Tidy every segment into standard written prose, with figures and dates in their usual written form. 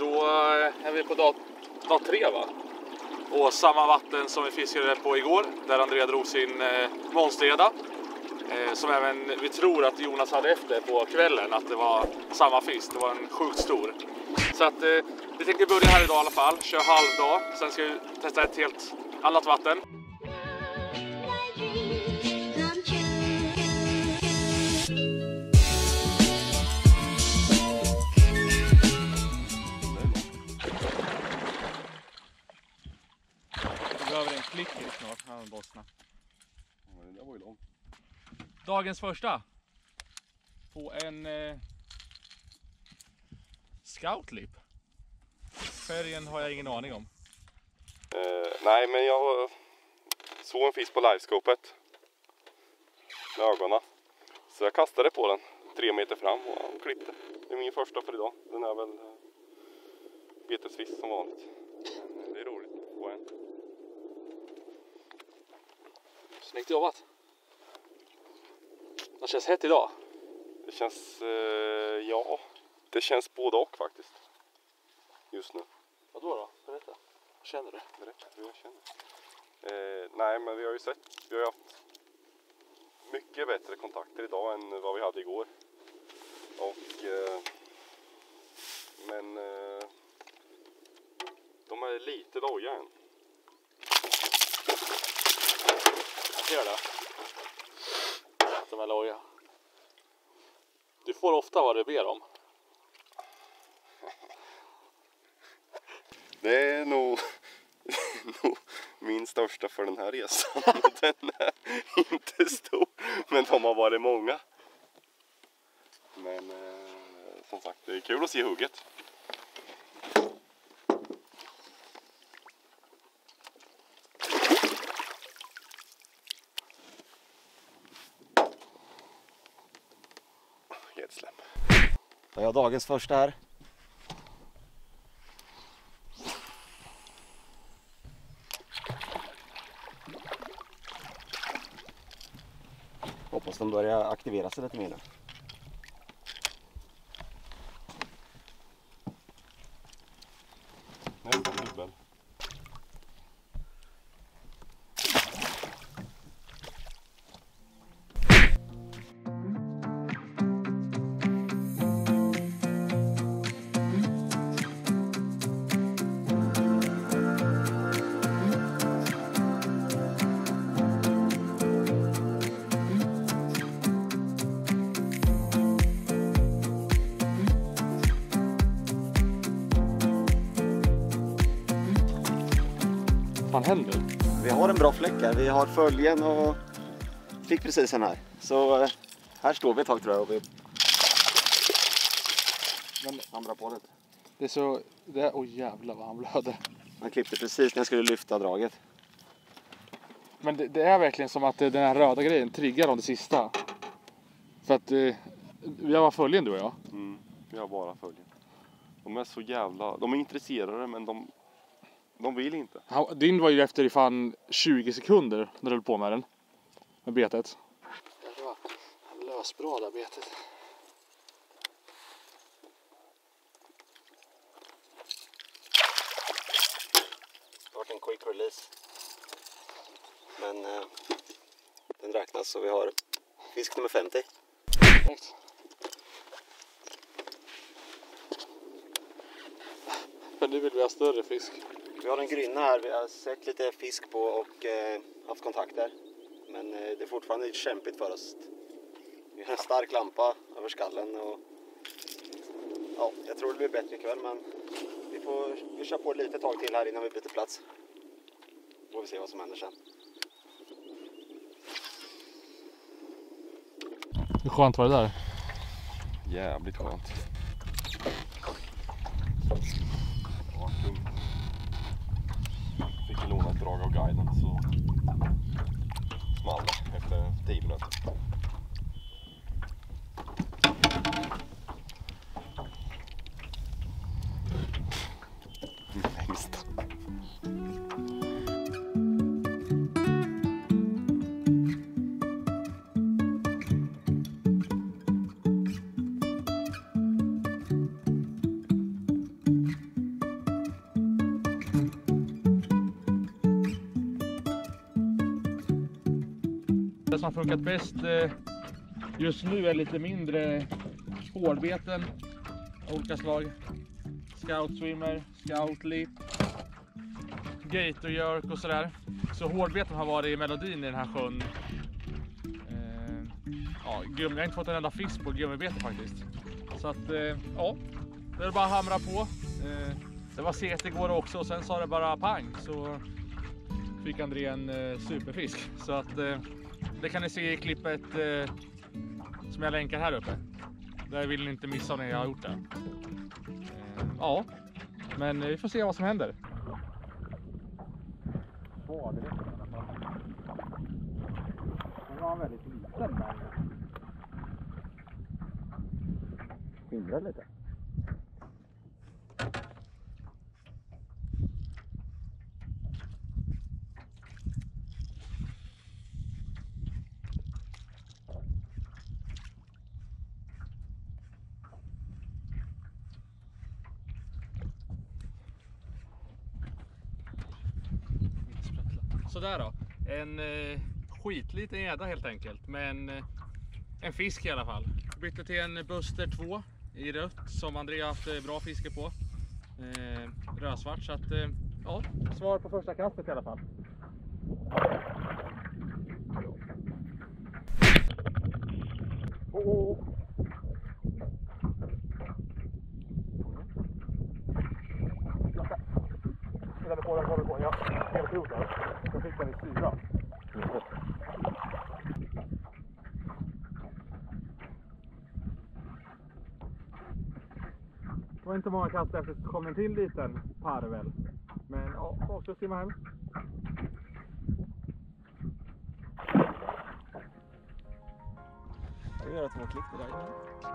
Då är vi på dag 3, va? Och samma vatten som vi fiskade på igår, där Andrea drog sin monstergädda. Som även vi tror att Jonas hade efter på kvällen, att det var samma fisk. Det var en sjukt stor. Så att vi tänkte börja här idag i alla fall, köra halvdag. Sen ska vi testa ett helt annat vatten. Vi behöver en klick här snart, han bossna. Ja, det där var ju långt. Dagens första. På en scoutlip. Färgen har jag ingen aning om. Nej, men jag såg en fisk på livescopet med ögonen. Så jag kastade på den 3 meter fram och han klippte. Det är min första för idag. Den är väl betesfisk som vanligt. Men det är roligt att få en. Snyggt jobbat. Det känns hett idag. Det känns, ja, det känns både och faktiskt. Just nu. Vad då? Berätta. Vad känner du? Berätta hur jag känner. Nej, men vi har ju sett, vi har haft mycket bättre kontakter idag än vad vi hade igår. Och, men de är lite loja än. Jag ser det. De är loja. Du får ofta vad du ber om. Det är nog min största för den här resan. Den är inte stor, men de har varit många. Men som sagt, det är kul att se hugget. Släpp. Jag har dagens första här. Hoppas de börjar aktivera sig lite mer nu. Nästan dubbel. Vad händer? Vi har en bra fläck här. Vi har följen och fick precis en här. Så här står vi ett tag tror jag. Och vi hamrar på lite. Det är så... Åh jävlar vad han blöder. Han klippte precis när jag skulle lyfta draget. Men det är verkligen som att den här röda grejen triggar om det sista. För att vi har följen du och jag. Vi har bara följen. De är så jävla... De är intresserade men de vill inte. Din var ju efter i fan 20 sekunder när du höll på med den. Med betet. Det var lösbra där betet. Det har varit en quick release. Men den räknas så vi har fisk nummer 50. Perfekt. Men nu vill vi ha större fisk. Vi har en grynna här, vi har sett lite fisk på och haft kontakter. Men det är fortfarande lite kämpigt för oss. Vi har en stark lampa över skallen och ja, jag tror det blir bättre ikväll men vi kör på lite tag till här innan vi byter plats. Då får vi se vad som händer sen. Hur skönt var det där? Jävligt skönt. Det var tungt. Fick låna ett drag av guiden så small efter 10 minuter. Längst. som har funkat bäst just nu är lite mindre hårdbeten av olika slag. Scout Swimmer, Scout Lip, Gator Jerk och sådär. Så hårdbeten har varit melodin i den här sjön. Jag har inte fått en enda fisk på gummibete faktiskt. Så att ja, det är bara att hamra på. Det var segt igår också och sen sa det bara pang så fick André en superfisk. Så att det kan ni se i klippet som jag länkar här uppe. Där vill ni inte missa när jag har gjort det. Ja, men vi får se vad som händer. Den var väldigt liten där. Skindrar lite. Sådär då, en skitliten gädda helt enkelt, men en fisk i alla fall. Bytte till en Buster 2 i rött som André haft bra fiske på. Rödsvart, så att ja, svar på första kastet i alla fall. Jag fick den i styra. Det var inte många kast efter att kom en till liten parvel. Men ja, också simma hem. Jag gör 2 klick det där.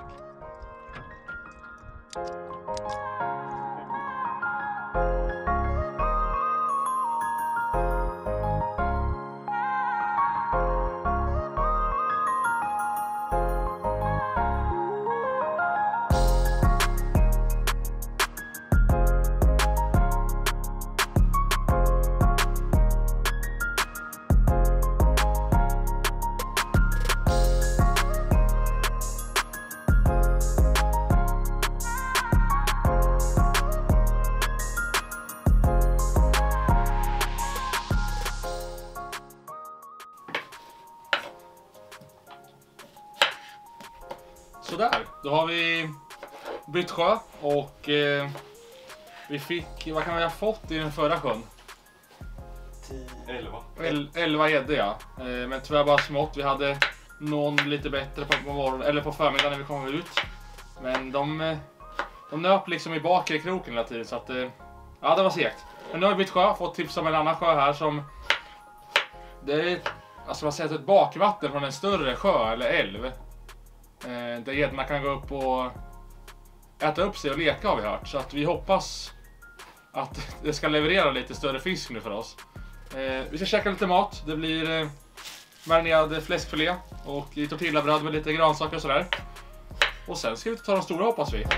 Sådär, då har vi bytt sjö och vi fick, vad kan vi ha fått i den förra sjön? 11 gäddor, ja. Men tyvärr bara smått, vi hade någon lite bättre på morgonen, eller på förmiddagen när vi kom ut. Men de nöp liksom i bakre kroken hela tiden, så att ja, det var segt. Men nu har vi bytt sjö, fått tips om en annan sjö här som det är, alltså man säger ett bakvatten från en större sjö eller älv. Där gäddorna kan gå upp och äta upp sig och leka, har vi hört. Så att vi hoppas att det ska leverera lite större fisk nu för oss. Vi ska käka lite mat. Det blir marinerad fläskfilé och i tortillabröd med lite grönsaker och sådär. Och sen ska vi ta de stora, hoppas vi.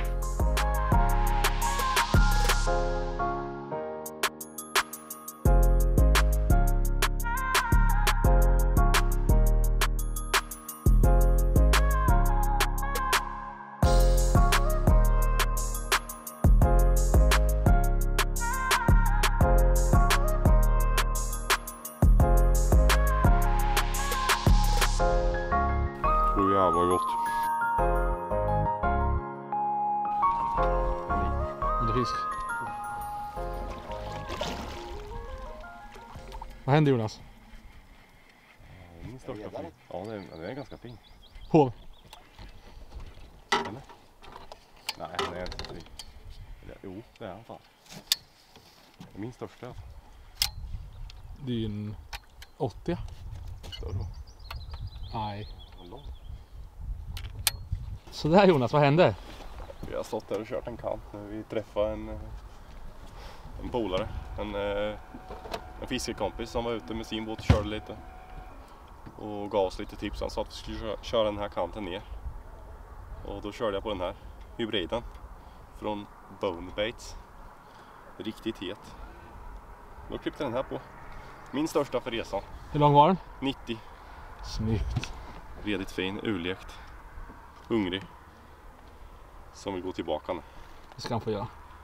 Ja, vad gott. Fisk. Vad händer, Jonas? Min största fin. Ja, den är ganska fin. Hål? Eller? Nej, den är inte så fin. Jo, det är han fan. Det är min största. Det är ju en 80. Större. Nej. Så där, Jonas, vad hände? Vi har stått där och kört en kant när vi träffade en polare, en fiskekompis som var ute med sin båt och körde lite och gav oss lite tips. Han sa att vi skulle köra den här kanten ner, och då körde jag på den här hybriden från Bone Baits, riktigt het. Då klippte den här på, min största för resan. Hur lång var den? 90. Snyggt. Redigt fin, urlekt. Hungrig. Som vill gå tillbaka nu. Det ska han få göra.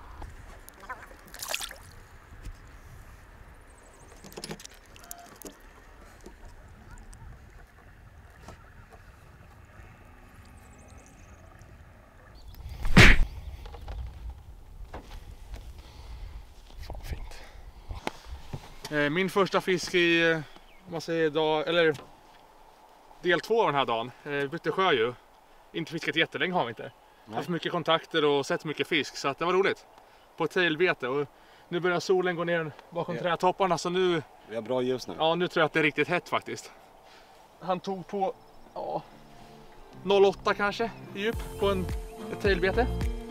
Fan fint. Min första fisk i man säger dag, eller del 2 av den här dagen. Bytte sjö ju. Inte fiskat jättelänge har vi inte. Haft mycket kontakter och sett mycket fisk, så att det var roligt. På ett tailbete, och nu börjar solen gå ner bakom trädtopparna, så nu... Vi har bra ljus nu. Ja, nu tror jag att det är riktigt hett faktiskt. Han tog på 0,8 kanske i djup på ett tailbete.